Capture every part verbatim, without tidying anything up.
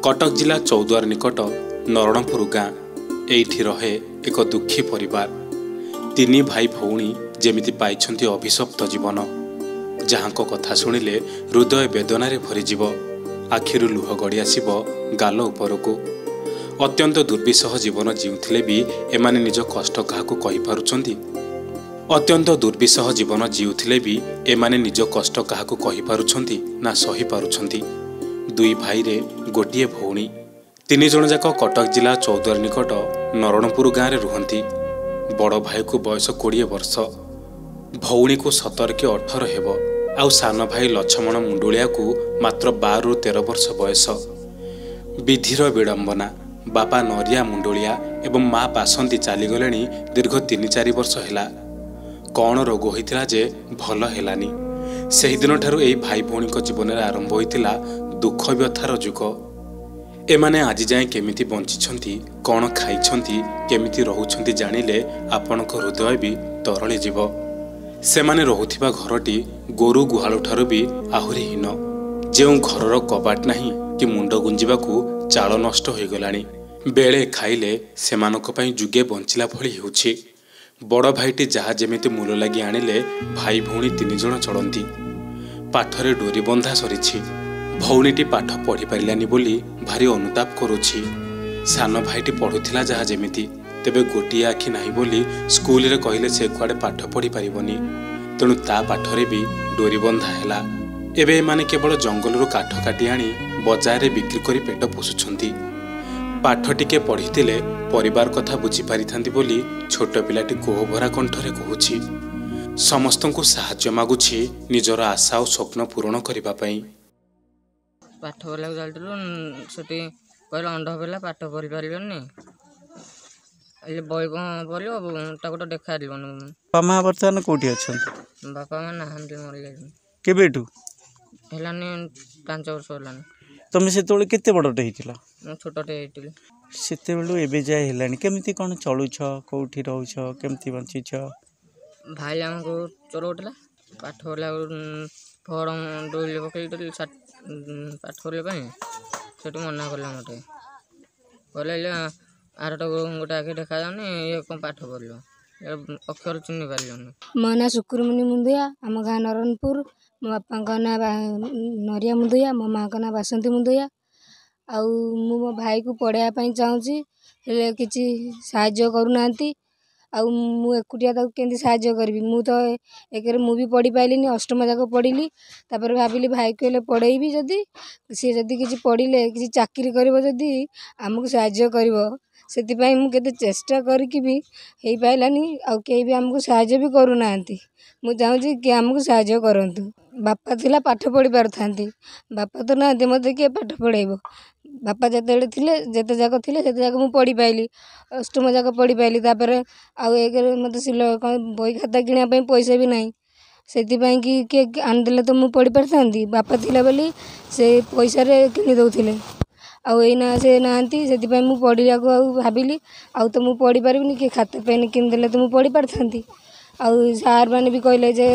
कटक जिला चौद्वार निकट नरणपुर गाँ एठी रहे एक दुखी परिवार। तीन भाई भौणी जेमिति पाइछन्ति अभिशप्त जीवन, जहाँको कथा शुणिले हृदय बेदनारे भरीजिव, आखिरु लुह गड़ी आसिब गाल उपरकू। अत्यंत दुर्विसह जीवन जीउथिले भी एमाने निज कष्ट काहाकू कहि पारुछन्ति। अत्यंत दुर्विसह जीवन जीउथिले भी एमाने निज कष्ट काहाकू कहि पारुछन्ति ना सही पारुछन्ति। दुई भाई रे गोटिए भौणी, तीन जन जाक कटक जिला चौद्वार निकट नरणपुर गाँव में रुहंती। बड़ भाई को बयस कोड़े वर्ष, भौणी को सतर कि अठर हेब, आउ सान भाई लक्ष्मण मुंडुलिया को मात्र बार रु तेरह वर्ष बयस। विधिर विडंबना, बापा नरिया मुंडुलिया एवं माँ बासंती चलीगले दीर्घ तीन चार वर्ष है। कौन रोग होता जे भल हेलानी। सेहि दिन ठारू एई भाई भौणी जीवन में आरंभ होइतिला दुख व्यथार जुग। एमाने आज जाए केमिति बंचिछन्ति, कौन खाइछन्ति, केमिति रहुछन्ति जानिले आपणक हृदय भी तरली जीव। सेमाने रहुथिबा घरटी गोरु गुहालु ठारू भी आहुरी हीन। जेउ घरर कबाट नाही कि मुंड गुंजिबाकू चाल नष्ट होई गलानी। बेले खाइले सेमानक पई जुगे बंचिला भली हेउछि। बड़ भाईटी जहा जेमिति मूल लगी आनिले भाई भौणी तीन जण चलती। पाठरे डोरी बंधा सरीछि। भौणीटी पाठ पढ़ी पारिलानी बोली भारी अनुताप करुछि। सान भाईटी पढ़ुथिला जहा जेमिति, तेबे गोटिए आखि नाही बोली स्कूल रे कहिले से कुआडे पाठ पढ़ी पारिबनी। तेणु ता पाठरे भी डोरी बंधा हैला। एबे एमाने केवल जंगलरू काठ काटी आनी बजार रे बिक्री करी पेट पोषुछन्ति। पाठ टिके पढ़िथिले परिवार कथा बुझी पारिथांती बोली छोट पिलाटी कोहभरा कंठरे कहुछि। समस्तंकु साहाय्य मागुछि निजर आशा और स्वप्न पूरण करबा पई। पाठ पढ़ा जालु सेठी कहले अंध पिला पाठ पढ़ी पारिबनी, ए बय कौन पढ़ियो ताको तो देखा दिबन। पामा वर्तमान कोठी अछन? बापा मा नाहंती मर गेल। केबेटू हेलानी पाँच वर्ष हेलानी। तुम सेतोळे केते बडटे हितिला? मु छोटटे हितिली। सेते बेलू एबे जाय हेलानी केमिति कोन चलुछ, कोठी रहउछ, केमिति बंचिछ? भाई हमको चोरउठला पाठ होला फॉर्म डोले पकई तो पाठ करले पई सेटु मना करला मते। कहले आरटा गोटा आके देखा जानी ये कोन पाठ करलो, अक्षर चिन्ह पारिलोनी। मो ना शुक्रमणि मुंदिया, आम गाँ नरणपुर। मो बापा का ना नरिया मुंदिया, मो माँ का ना बासंती मुंदिया। आउ मु मो भाई को पढ़ाया पई चाहूची, हेले किछि साहाय्य करूनांती। आउ मु एकुटिया ताको केंदी साहाय्य करबी। मु तो एकर मु भी पढ़ी पाइलिनी, अष्टम जाक पढ़िली। तापर भाबिली भाई को हेले पढ़ेइबी, जदी सी जदी किछि पढ़िले किछि चाकरी करबो, जदी हमकु साहाय्य करबो। सेति पई मु केते चेष्टा करकी भी हेई पाइलानी। आउ केही भी हमकु साहाय्य भी करूनांती। मु चाहूची कि हमकु साहाय्य करंतु। बापा थिला पाठ पढ़ी पारथांती, बापा तो नांती, मते के पाठ पढ़ेइबो। बापा जतेले थिले जते जाक थिले सेते जाक मु पढ़ी पाइली, अष्टम जाक पढ़ी पाइली। तापर आउ एकर मते सिलो बही खाता किनिया पई पैसा भी नाही। सेति पई कि के आन देले तो मु पढ़ी पारथांती। बापा थिला बोली से पैसा रे किनि दउथिले, आउ एना से नांती। सेति पई मु पढ़िया को आउ भाबिली आउ तो मु पढ़ी पारिबिनी, के खाता पेन किनि देले तो मु पढ़ी पारथांती। आउ सार माने भी कहले जे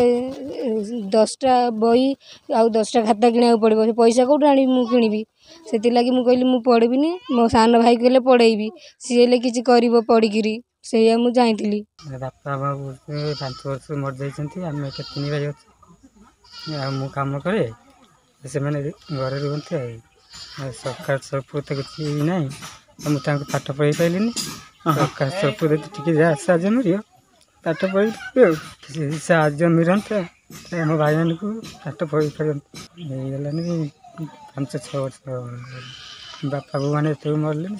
दसटा बही आउ दसटा खाता किनिया पड़िबो, से पैसा कोठु आनी मु किनिबी। सेति लागि मु कहली मु पढ़बिनी, मो सान भाई कहले पढ़ेइबी, सी हेले किछि करिवो पढ़िकिरी। सेया मु जाइतिली। बापा बाबू पाँच वर्ष मर जाइछन्ती। आमे के तीन भाई अछि। आ मु काम करे, से माने घरे रुहन्ते। आ सरकार सपोर्ट किछि नै, मु तांको पाठ पढ़ी पाइलिनी। सरकार सपोर्ट टिके जा साहाय्य मिलियो, पाठ पढ़ी किछि साहाय्य मिलन्ते मो भाई मान को पाठ पढ़ी पारन्ते। हेलानी पाँच छः वर्ष बापा बो मैंने तो मरले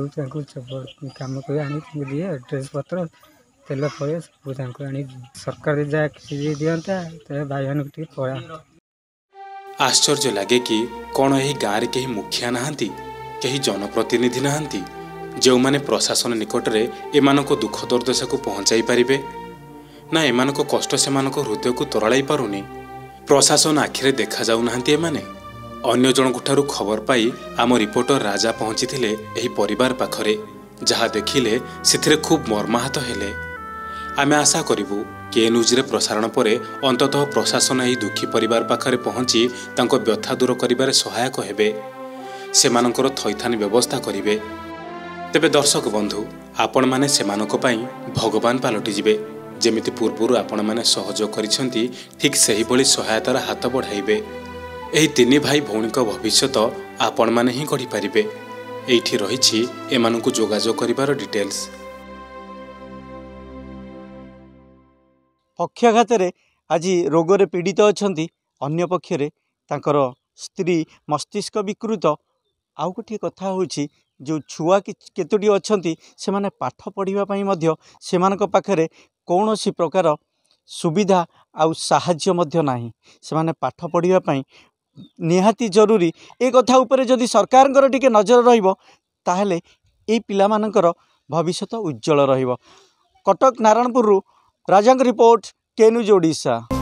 से कम कर आनी दिए ड्रेस पत्र तेल फल सब आनी सरकार जहाँ किसी दिंता तो भाई मान को पढ़ा। आश्चर्य लगे कि कौन यही गाँव में कहीं मुखिया नहांती, कहीं जनप्रतिनिधि नहांती जो माने प्रशासन निकट में एमानको दुख दुर्दशा को पहुंचाई पारिबे ना। एमानको कष्ट सेमानको हृदय को तराई पारुनी। प्रशासन आखिरे देखा जाऊ नाहांती एमाने। अन्य जनक ठारू खबर पाई आम रिपोर्टर राजा पहुंची थिले एही परिवार पाखरे, जहा देखिले सिथिरे खूब मर्माहत हेले। आमे आशा करिबु के न्यूज रे प्रसारण परे अंततः प्रशासन एही दुखी परिवार पाखरे पहुंची तांको व्यथा दूर करिबारे सहायक हेबे। सेमानଙ୍କର थैथान व्यवस्था करिवे। तेबे दर्शक बंधु आपण माने सेमानक पई भगवान पालटि जिवे। जेमिति पूर्वरु आपण माने सहयोग करिसंती ठीक सही भली सहायतार हाथ बढ़ाइबे। एही तिनि भाई भौणीक भविष्यत आपण माने ही गढ़ी पारिबे। एइठी रहिछि एमानकु जोगाजोग करिवार डिटेल्स। पक्षाघात आज रोग पीड़ित अच्छा अन्य पक्षरे तांकर स्त्री मस्तिष्क विकृत। आउ गोटे कथा हूँ जो छुआ केतोटी अच्छा से माने पाठ पढ़ापी से पाखे कौन सी प्रकार सुविधा आउ साहाय्य मध्य नाही। से माने पाठ पढ़ापी निहाती जरूरी। ए कथा उपरे जदि सरकार टिके नजर रहिबो ताहेले ए पिलामानकर भविष्यत उज्जवल रहिबो। कटक नारायणपुर राजांग रिपोर्ट के न्यूज ओडिशा।